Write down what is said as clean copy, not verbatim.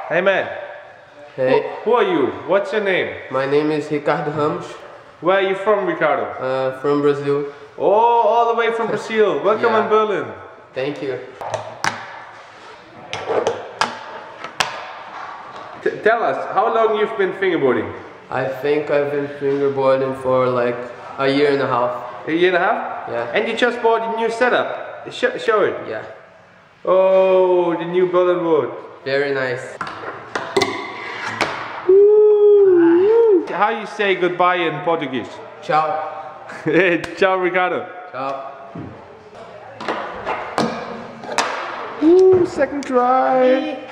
Hey man. Hey. Who are you? What's your name? My name is Ricardo. Where are you from, Ricardo? From Brazil. Oh, all the way from Brazil. Welcome in Berlin. Thank you. Tell us, how long you've been fingerboarding? I think I've been fingerboarding for like a year and a half. A year and a half? Yeah. And you just bought a new setup. Show it. Yeah. Oh, the new Berlin board. Very nice. How you say goodbye in Portuguese? Ciao. Ciao, Ricardo. Ciao. Second try.